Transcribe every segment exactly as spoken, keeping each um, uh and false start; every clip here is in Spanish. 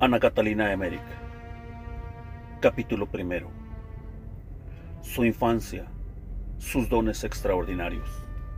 Ana Catalina Emmerich. Capítulo primero. Su infancia, sus dones extraordinarios.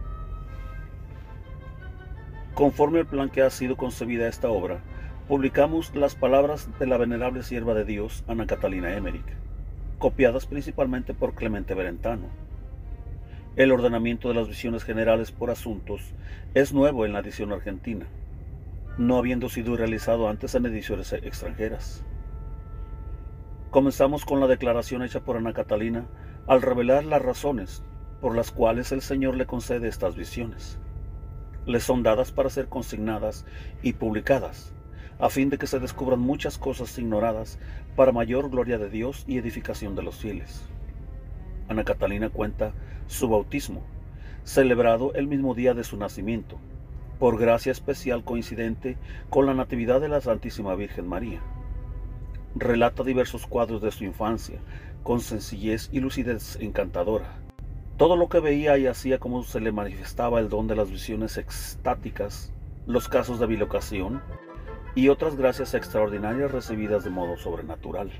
Conforme al plan que ha sido concebida esta obra, publicamos las palabras de la venerable sierva de Dios, Ana Catalina Emmerich, copiadas principalmente por Clemente Brentano. El ordenamiento de las visiones generales por asuntos es nuevo en la edición argentina, no habiendo sido realizado antes en ediciones extranjeras. Comenzamos con la declaración hecha por Ana Catalina al revelar las razones por las cuales el Señor le concede estas visiones. Le son dadas para ser consignadas y publicadas, a fin de que se descubran muchas cosas ignoradas para mayor gloria de Dios y edificación de los fieles. Ana Catalina cuenta su bautismo, celebrado el mismo día de su nacimiento, por gracia especial coincidente con la Natividad de la Santísima Virgen María. Relata diversos cuadros de su infancia, con sencillez y lucidez encantadora. Todo lo que veía y hacía, como se le manifestaba el don de las visiones extáticas, los casos de bilocación y otras gracias extraordinarias recibidas de modo sobrenatural.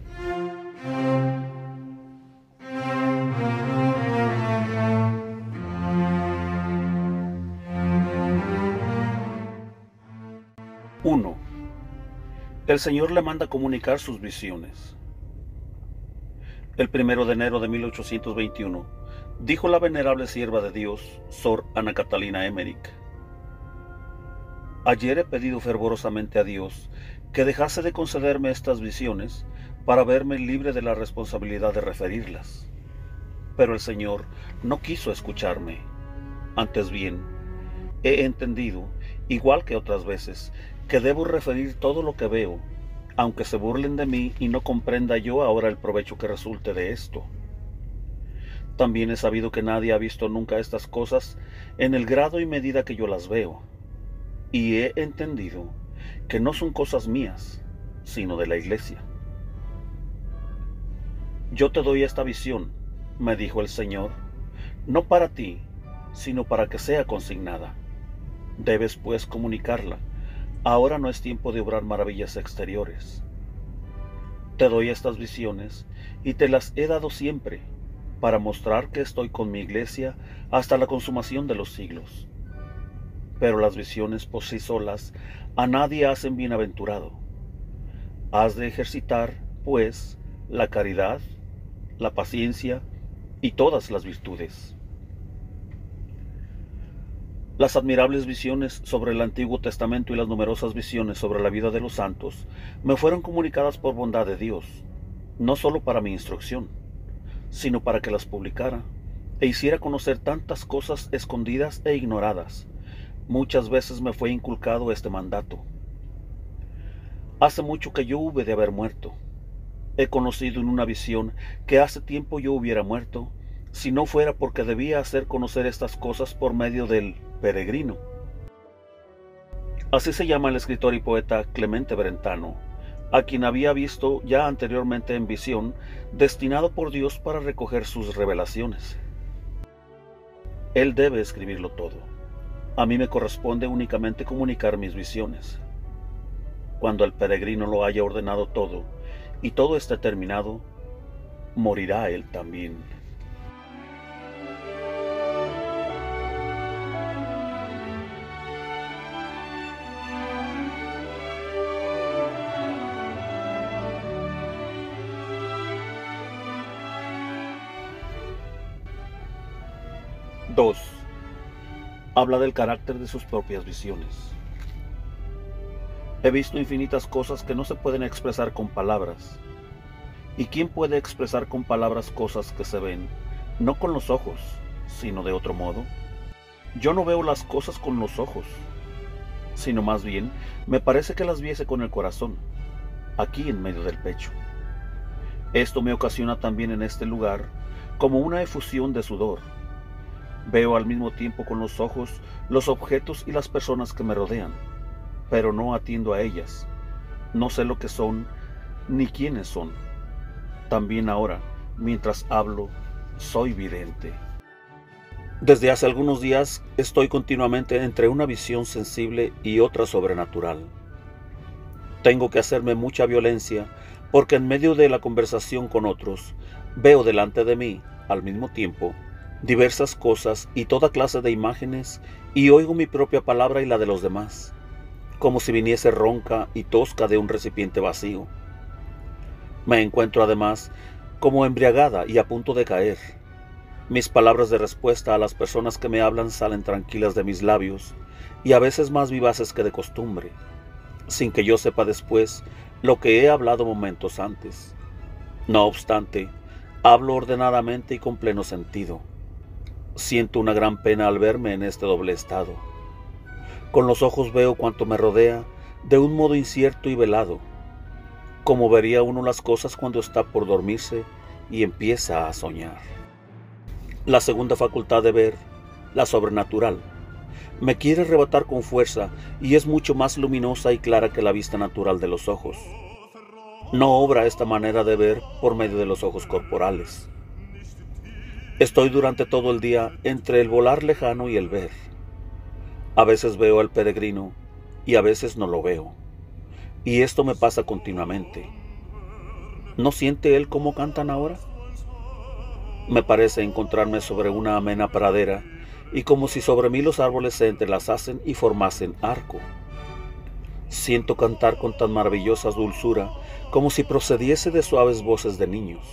uno. El Señor le manda comunicar sus visiones. El primero de enero de mil ochocientos veintiuno, dijo la venerable sierva de Dios, Sor Ana Catalina Emmerich: ayer he pedido fervorosamente a Dios que dejase de concederme estas visiones para verme libre de la responsabilidad de referirlas. Pero el Señor no quiso escucharme. Antes bien, he entendido, igual que otras veces, que debo referir todo lo que veo, aunque se burlen de mí y no comprenda yo ahora el provecho que resulte de esto. También he sabido que nadie ha visto nunca estas cosas en el grado y medida que yo las veo, y he entendido que no son cosas mías, sino de la Iglesia. Yo te doy esta visión, me dijo el Señor, no para ti, sino para que sea consignada. Debes, pues, comunicarla. Ahora no es tiempo de obrar maravillas exteriores. Te doy estas visiones y te las he dado siempre, para mostrar que estoy con mi Iglesia hasta la consumación de los siglos. Pero las visiones por sí solas a nadie hacen bienaventurado. Has de ejercitar, pues, la caridad, la paciencia y todas las virtudes. Las admirables visiones sobre el Antiguo Testamento y las numerosas visiones sobre la vida de los santos me fueron comunicadas por bondad de Dios, no solo para mi instrucción, sino para que las publicara e hiciera conocer tantas cosas escondidas e ignoradas. Muchas veces me fue inculcado este mandato. Hace mucho que yo hube de haber muerto. He conocido en una visión que hace tiempo yo hubiera muerto, si no fuera porque debía hacer conocer estas cosas por medio del peregrino. Así se llama el escritor y poeta Clemente Brentano, a quien había visto ya anteriormente en visión, destinado por Dios para recoger sus revelaciones. Él debe escribirlo todo. A mí me corresponde únicamente comunicar mis visiones. Cuando el peregrino lo haya ordenado todo, y todo esté terminado, morirá él también. dos. Habla del carácter de sus propias visiones. He visto infinitas cosas que no se pueden expresar con palabras. ¿Y quién puede expresar con palabras cosas que se ven, no con los ojos, sino de otro modo? Yo no veo las cosas con los ojos, sino más bien me parece que las viese con el corazón, aquí en medio del pecho. Esto me ocasiona también en este lugar como una efusión de sudor. Veo al mismo tiempo con los ojos los objetos y las personas que me rodean, pero no atiendo a ellas. No sé lo que son ni quiénes son. También ahora, mientras hablo, soy vidente. Desde hace algunos días estoy continuamente entre una visión sensible y otra sobrenatural. Tengo que hacerme mucha violencia porque en medio de la conversación con otros veo delante de mí, al mismo tiempo, diversas cosas y toda clase de imágenes, y oigo mi propia palabra y la de los demás, como si viniese ronca y tosca de un recipiente vacío. Me encuentro además como embriagada y a punto de caer. Mis palabras de respuesta a las personas que me hablan salen tranquilas de mis labios y a veces más vivaces que de costumbre, sin que yo sepa después lo que he hablado momentos antes. No obstante, hablo ordenadamente y con pleno sentido. Siento una gran pena al verme en este doble estado. Con los ojos veo cuanto me rodea de un modo incierto y velado, como vería uno las cosas cuando está por dormirse y empieza a soñar. La segunda facultad de ver, la sobrenatural, me quiere arrebatar con fuerza y es mucho más luminosa y clara que la vista natural de los ojos. No obra esta manera de ver por medio de los ojos corporales. Estoy durante todo el día entre el volar lejano y el ver. A veces veo al peregrino y a veces no lo veo. Y esto me pasa continuamente. ¿No siente él cómo cantan ahora? Me parece encontrarme sobre una amena pradera y como si sobre mí los árboles se entrelazasen y formasen arco. Siento cantar con tan maravillosa dulzura como si procediese de suaves voces de niños.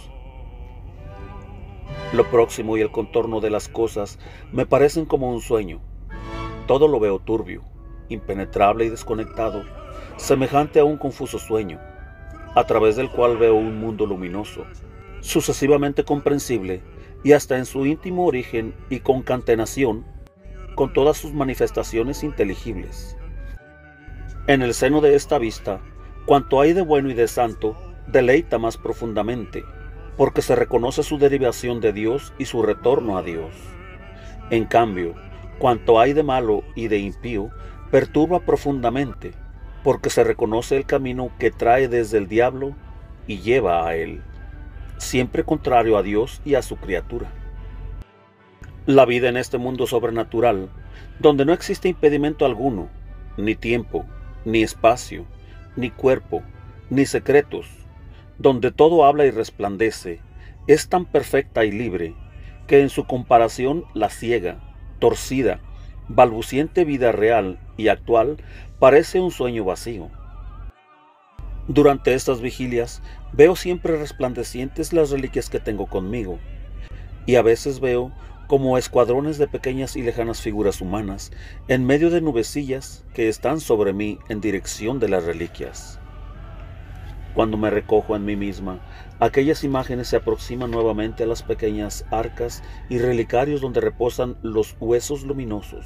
Lo próximo y el contorno de las cosas me parecen como un sueño. Todo lo veo turbio, impenetrable y desconectado, semejante a un confuso sueño, a través del cual veo un mundo luminoso, sucesivamente comprensible y hasta en su íntimo origen y concatenación, con todas sus manifestaciones inteligibles. En el seno de esta vista, cuanto hay de bueno y de santo, deleita más profundamente, porque se reconoce su derivación de Dios y su retorno a Dios. En cambio, cuanto hay de malo y de impío, perturba profundamente, porque se reconoce el camino que trae desde el diablo y lleva a él, siempre contrario a Dios y a su criatura. La vida en este mundo sobrenatural, donde no existe impedimento alguno, ni tiempo, ni espacio, ni cuerpo, ni secretos, donde todo habla y resplandece, es tan perfecta y libre, que en su comparación la ciega, torcida, balbuciente vida real y actual parece un sueño vacío. Durante estas vigilias veo siempre resplandecientes las reliquias que tengo conmigo, y a veces veo como escuadrones de pequeñas y lejanas figuras humanas en medio de nubecillas que están sobre mí en dirección de las reliquias. Cuando me recojo en mí misma, aquellas imágenes se aproximan nuevamente a las pequeñas arcas y relicarios donde reposan los huesos luminosos.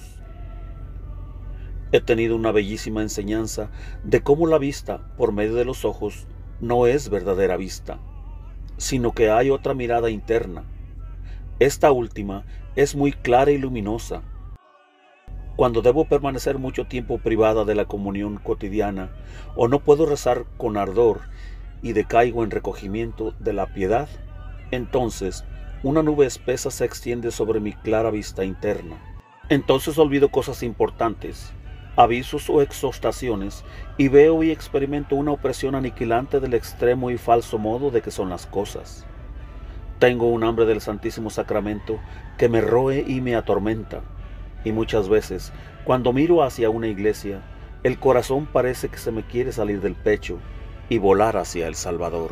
He tenido una bellísima enseñanza de cómo la vista por medio de los ojos no es verdadera vista, sino que hay otra mirada interna. Esta última es muy clara y luminosa. Cuando debo permanecer mucho tiempo privada de la comunión cotidiana, o no puedo rezar con ardor y decaigo en recogimiento de la piedad, entonces una nube espesa se extiende sobre mi clara vista interna. Entonces olvido cosas importantes, avisos o exhortaciones, y veo y experimento una opresión aniquilante del extremo y falso modo de que son las cosas. Tengo un hambre del Santísimo Sacramento que me roe y me atormenta, y muchas veces, cuando miro hacia una iglesia, el corazón parece que se me quiere salir del pecho y volar hacia el Salvador.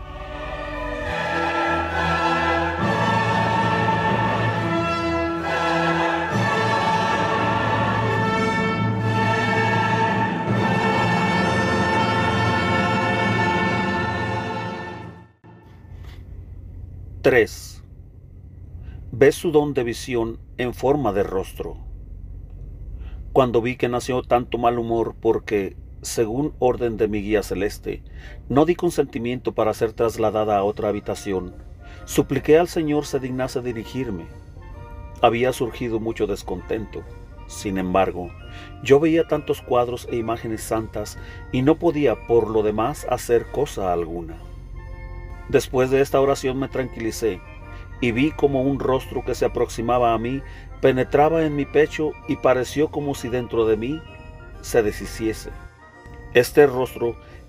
tres. Ves su don de visión en forma de rostro. Cuando vi que nació tanto mal humor porque, según orden de mi guía celeste, no di consentimiento para ser trasladada a otra habitación, supliqué al Señor se dignase dirigirme. Había surgido mucho descontento. Sin embargo, yo veía tantos cuadros e imágenes santas y no podía por lo demás hacer cosa alguna. Después de esta oración me tranquilicé y vi como un rostro que se aproximaba a mí penetraba en mi pecho y pareció como si dentro de mí se deshiciese. Este rostro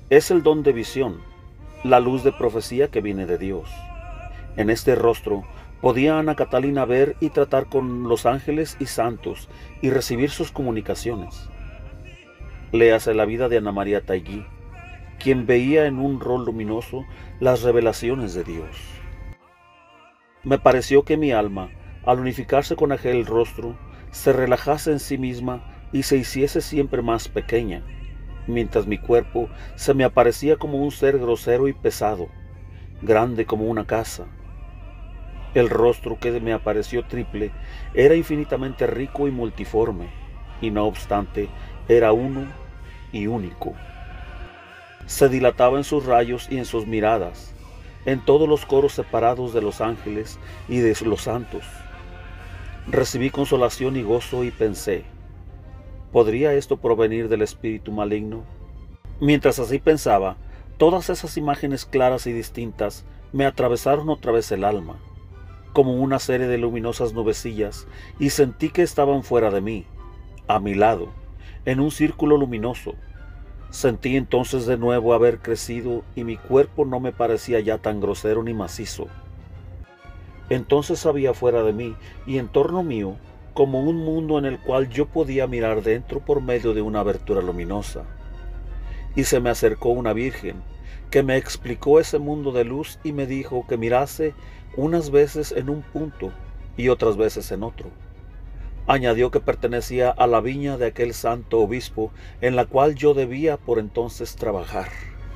Es el don de visión, la luz de profecía que viene de Dios. En este rostro podía Ana Catalina ver y tratar con los ángeles y santos y recibir sus comunicaciones. Léase la vida de Ana María Taigui, quien veía en un rol luminoso las revelaciones de Dios. Me pareció que mi alma, al unificarse con aquel rostro, se relajase en sí misma y se hiciese siempre más pequeña, mientras mi cuerpo se me aparecía como un ser grosero y pesado, grande como una casa. El rostro que me apareció triple era infinitamente rico y multiforme, y no obstante era uno y único. Se dilataba en sus rayos y en sus miradas, en todos los coros separados de los ángeles y de los santos. Recibí consolación y gozo y pensé, ¿podría esto provenir del espíritu maligno? Mientras así pensaba, todas esas imágenes claras y distintas me atravesaron otra vez el alma, como una serie de luminosas nubecillas, y sentí que estaban fuera de mí, a mi lado, en un círculo luminoso. Sentí entonces de nuevo haber crecido y mi cuerpo no me parecía ya tan grosero ni macizo. Entonces había fuera de mí y en torno mío como un mundo en el cual yo podía mirar dentro por medio de una abertura luminosa. Y se me acercó una virgen, que me explicó ese mundo de luz y me dijo que mirase unas veces en un punto y otras veces en otro. Añadió que pertenecía a la viña de aquel santo obispo en la cual yo debía por entonces trabajar.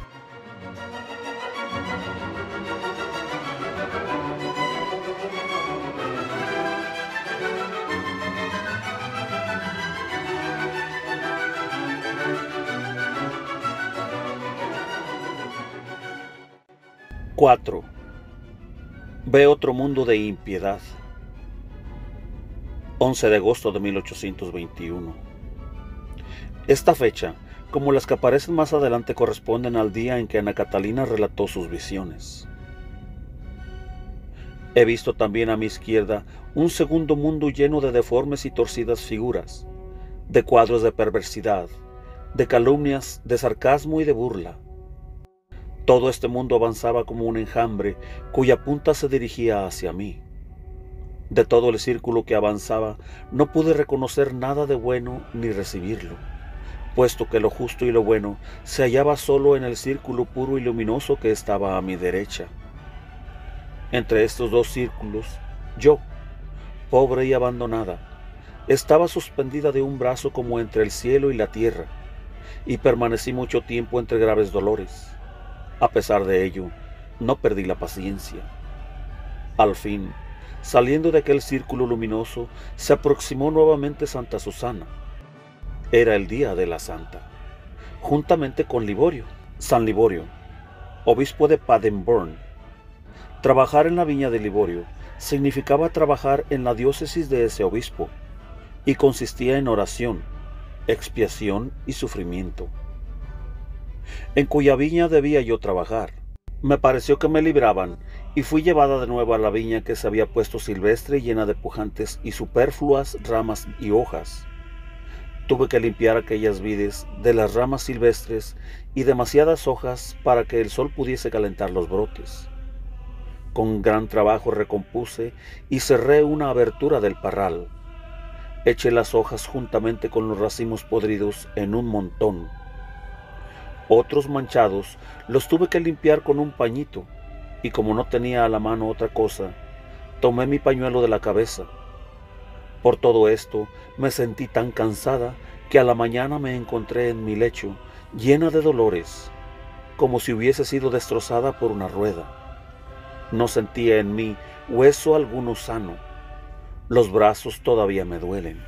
cuatro. Ve otro mundo de impiedad. once de agosto de mil ochocientos veintiuno. Esta fecha, como las que aparecen más adelante, corresponden al día en que Ana Catalina relató sus visiones. He visto también a mi izquierda un segundo mundo lleno de deformes y torcidas figuras, de cuadros de perversidad, de calumnias, de sarcasmo y de burla. Todo este mundo avanzaba como un enjambre cuya punta se dirigía hacia mí. De todo el círculo que avanzaba no pude reconocer nada de bueno ni recibirlo, puesto que lo justo y lo bueno se hallaba solo en el círculo puro y luminoso que estaba a mi derecha. Entre estos dos círculos, yo, pobre y abandonada, estaba suspendida de un brazo como entre el cielo y la tierra, y permanecí mucho tiempo entre graves dolores. A pesar de ello, no perdí la paciencia. Al fin, saliendo de aquel círculo luminoso, se aproximó nuevamente Santa Susana. Era el día de la Santa, juntamente con Liborio, San Liborio, obispo de Paderborn. Trabajar en la viña de Liborio significaba trabajar en la diócesis de ese obispo, y consistía en oración, expiación y sufrimiento. En cuya viña debía yo trabajar. Me pareció que me libraban, y fui llevada de nuevo a la viña que se había puesto silvestre, llena de pujantes y superfluas ramas y hojas. Tuve que limpiar aquellas vides de las ramas silvestres y demasiadas hojas para que el sol pudiese calentar los brotes. Con gran trabajo recompuse y cerré una abertura del parral. Eché las hojas juntamente con los racimos podridos en un montón. Otros manchados los tuve que limpiar con un pañito, y como no tenía a la mano otra cosa, tomé mi pañuelo de la cabeza. Por todo esto me sentí tan cansada que a la mañana me encontré en mi lecho, llena de dolores, como si hubiese sido destrozada por una rueda. No sentía en mí hueso alguno sano. Los brazos todavía me duelen.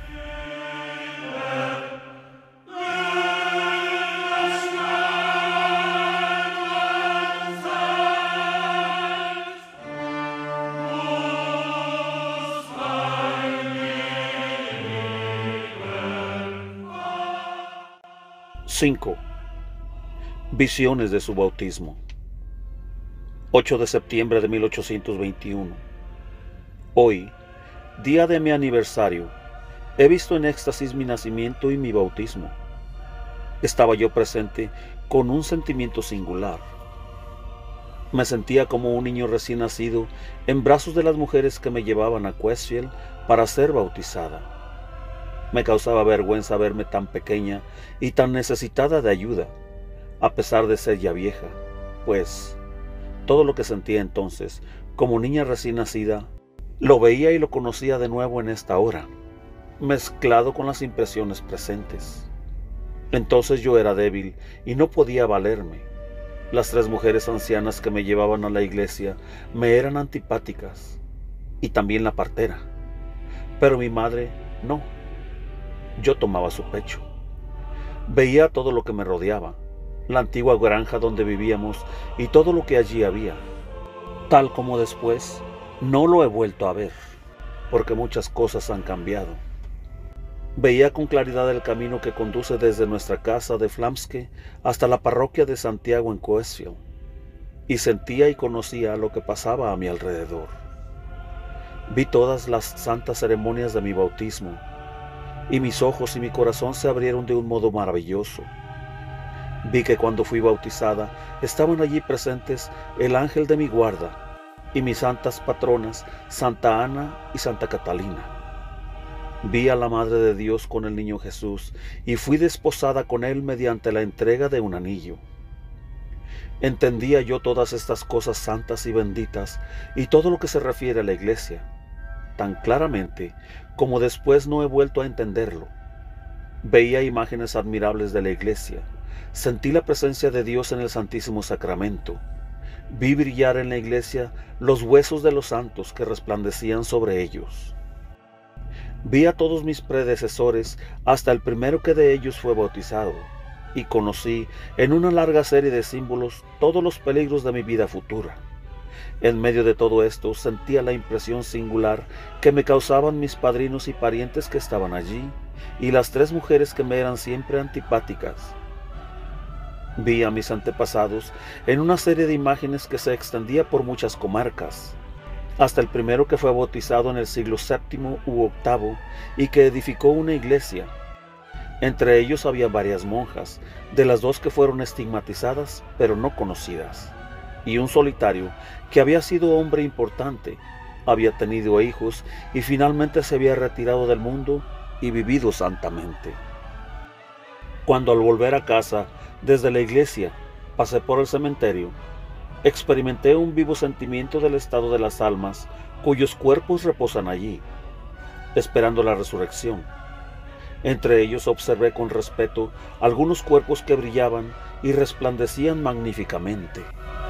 cinco. Visiones de su bautismo. ocho de septiembre de mil ochocientos veintiuno. Hoy, día de mi aniversario, he visto en éxtasis mi nacimiento y mi bautismo. Estaba yo presente con un sentimiento singular. Me sentía como un niño recién nacido en brazos de las mujeres que me llevaban a Questfield para ser bautizada. Me causaba vergüenza verme tan pequeña y tan necesitada de ayuda, a pesar de ser ya vieja, pues todo lo que sentía entonces, como niña recién nacida, lo veía y lo conocía de nuevo en esta hora, mezclado con las impresiones presentes. Entonces yo era débil y no podía valerme. Las tres mujeres ancianas que me llevaban a la iglesia me eran antipáticas, y también la partera. Pero mi madre no. Yo tomaba su pecho. Veía todo lo que me rodeaba, la antigua granja donde vivíamos y todo lo que allí había. Tal como después, no lo he vuelto a ver, porque muchas cosas han cambiado. Veía con claridad el camino que conduce desde nuestra casa de Flamske hasta la parroquia de Santiago en Questfield, y sentía y conocía lo que pasaba a mi alrededor. Vi todas las santas ceremonias de mi bautismo, y mis ojos y mi corazón se abrieron de un modo maravilloso. Vi que cuando fui bautizada estaban allí presentes el ángel de mi guarda y mis santas patronas, Santa Ana y Santa Catalina. Vi a la Madre de Dios con el niño Jesús y fui desposada con él mediante la entrega de un anillo. Entendía yo todas estas cosas santas y benditas y todo lo que se refiere a la iglesia, tan claramente como después no he vuelto a entenderlo. Veía imágenes admirables de la iglesia, sentí la presencia de Dios en el Santísimo Sacramento, vi brillar en la iglesia los huesos de los santos que resplandecían sobre ellos. Vi a todos mis predecesores hasta el primero que de ellos fue bautizado, y conocí en una larga serie de símbolos todos los peligros de mi vida futura. En medio de todo esto sentía la impresión singular que me causaban mis padrinos y parientes que estaban allí, y las tres mujeres que me eran siempre antipáticas. Vi a mis antepasados en una serie de imágenes que se extendía por muchas comarcas, hasta el primero que fue bautizado en el siglo séptimo u octavo y que edificó una iglesia. Entre ellos había varias monjas, de las dos que fueron estigmatizadas pero no conocidas, y un solitario que había sido hombre importante, había tenido hijos y finalmente se había retirado del mundo y vivido santamente. Cuando al volver a casa desde la iglesia pasé por el cementerio, experimenté un vivo sentimiento del estado de las almas cuyos cuerpos reposan allí, esperando la resurrección. Entre ellos observé con respeto algunos cuerpos que brillaban y resplandecían magníficamente.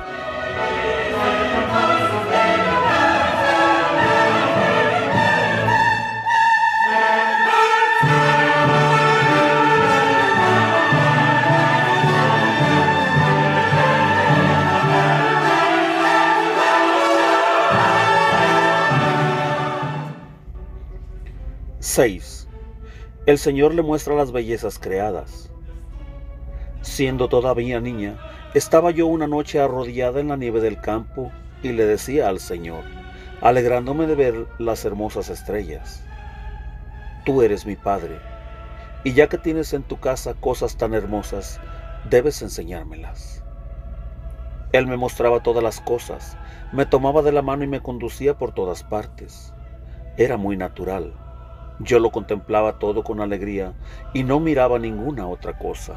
seis. El Señor le muestra las bellezas creadas. Siendo todavía niña, estaba yo una noche arrodillada en la nieve del campo y le decía al Señor, alegrándome de ver las hermosas estrellas: Tú eres mi Padre, y ya que tienes en tu casa cosas tan hermosas, debes enseñármelas. Él me mostraba todas las cosas, me tomaba de la mano y me conducía por todas partes. Era muy natural. Yo lo contemplaba todo con alegría y no miraba ninguna otra cosa.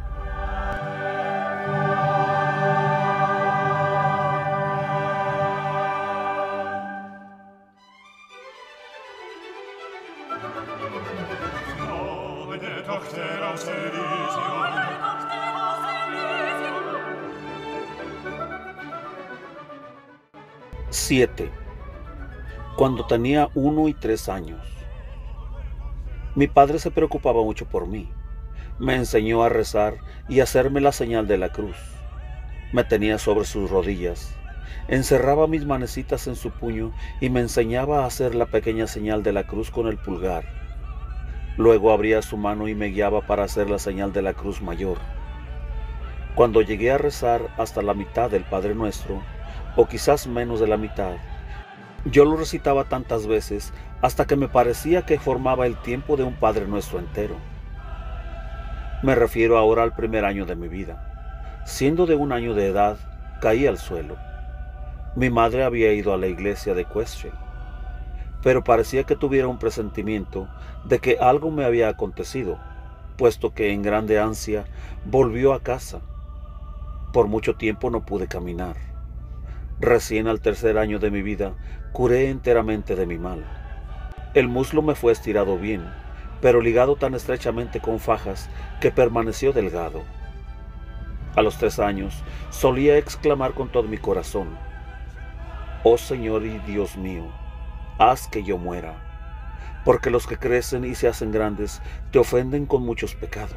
siete. Cuando tenía uno y tres años. Mi padre se preocupaba mucho por mí. Me enseñó a rezar y a hacerme la señal de la cruz. Me tenía sobre sus rodillas, encerraba mis manecitas en su puño y me enseñaba a hacer la pequeña señal de la cruz con el pulgar. Luego abría su mano y me guiaba para hacer la señal de la cruz mayor. Cuando llegué a rezar hasta la mitad del Padre Nuestro, o quizás menos de la mitad, yo lo recitaba tantas veces hasta que me parecía que formaba el tiempo de un Padre Nuestro entero. Me refiero ahora al primer año de mi vida. Siendo de un año de edad, caí al suelo. Mi madre había ido a la iglesia de Questrell, pero parecía que tuviera un presentimiento de que algo me había acontecido, puesto que en grande ansia volvió a casa. Por mucho tiempo no pude caminar. Recién al tercer año de mi vida curé enteramente de mi mal. El muslo me fue estirado bien, pero ligado tan estrechamente con fajas que permaneció delgado. A los tres años solía exclamar con todo mi corazón: «Oh Señor y Dios mío, haz que yo muera, porque los que crecen y se hacen grandes te ofenden con muchos pecados».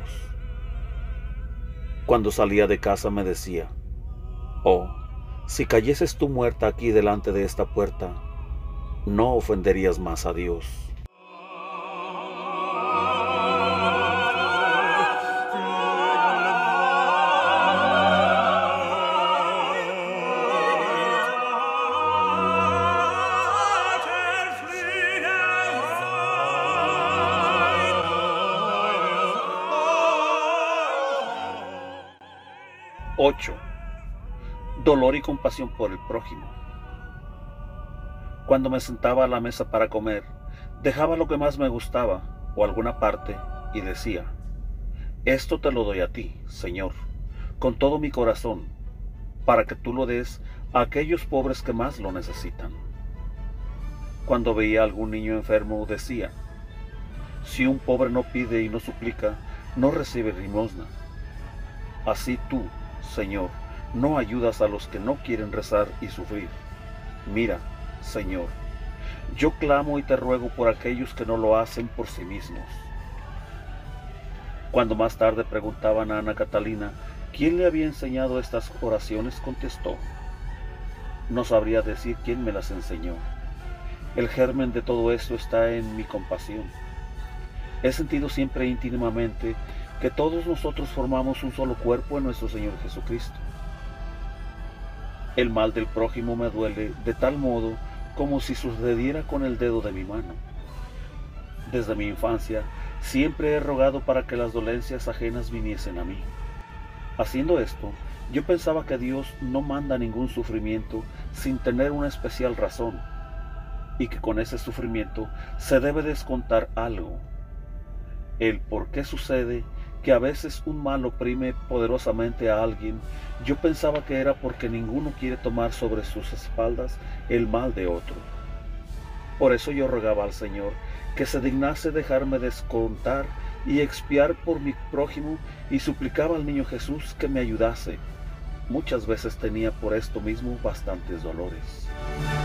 Cuando salía de casa me decía: «Oh, si cayeses tú muerta aquí delante de esta puerta, no ofenderías más a Dios». ocho. Dolor y compasión por el prójimo. Cuando me sentaba a la mesa para comer, dejaba lo que más me gustaba o alguna parte y decía: «Esto te lo doy a ti, Señor, con todo mi corazón, para que tú lo des a aquellos pobres que más lo necesitan». Cuando veía a algún niño enfermo, decía: «Si un pobre no pide y no suplica, no recibe limosna. Así tú, Señor, no ayudas a los que no quieren rezar y sufrir. Mira, Señor, yo clamo y te ruego por aquellos que no lo hacen por sí mismos». Cuando más tarde preguntaban a Ana Catalina quién le había enseñado estas oraciones, contestó: «No sabría decir quién me las enseñó. El germen de todo esto está en mi compasión. He sentido siempre íntimamente que todos nosotros formamos un solo cuerpo en nuestro Señor Jesucristo. El mal del prójimo me duele de tal modo como si sucediera con el dedo de mi mano. Desde mi infancia siempre he rogado para que las dolencias ajenas viniesen a mí. Haciendo esto, yo pensaba que Dios no manda ningún sufrimiento sin tener una especial razón, y que con ese sufrimiento se debe descontar algo. El por qué sucede que a veces un mal oprime poderosamente a alguien, yo pensaba que era porque ninguno quiere tomar sobre sus espaldas el mal de otro. Por eso yo rogaba al Señor que se dignase dejarme descontar y expiar por mi prójimo, y suplicaba al niño Jesús que me ayudase. Muchas veces tenía por esto mismo bastantes dolores».